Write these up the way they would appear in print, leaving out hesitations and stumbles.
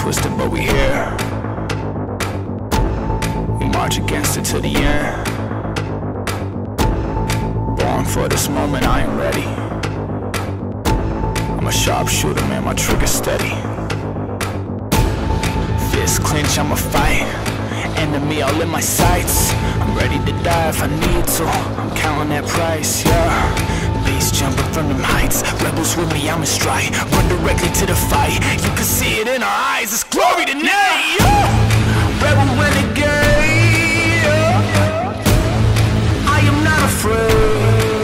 twisted, but we here. We march against it to the end. Born for this moment, I am ready. I'm a sharpshooter, man, my trigger's steady. Fist clench, I'ma fight. Enemy all in my sights. I'm ready to die if I need to. I'm counting that price, yeah. Beast jumping from them heights. Rebels with me, I'm in stride. Run directly to the fight. You can see it in our eyes. It's glory tonight, yeah. Rebel renegade, yeah. I am not afraid.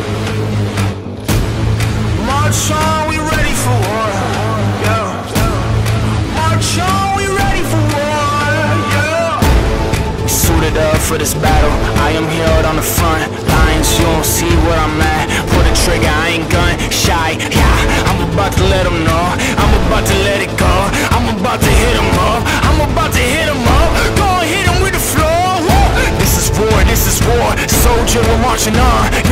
March on, we ready for war, yeah. March on, we ready for war, yeah. We suited up for this battle. I am held on the front lines. You don't see where I'm at. Pull the trigger, I ain't gun shy, yeah. I'm about to let them know. I'm about to let it go. I'm about to hit them up. I'm about to hit them up. Go and hit them with the floor. Woo! This is war, this is war. Soldier, we're marching on.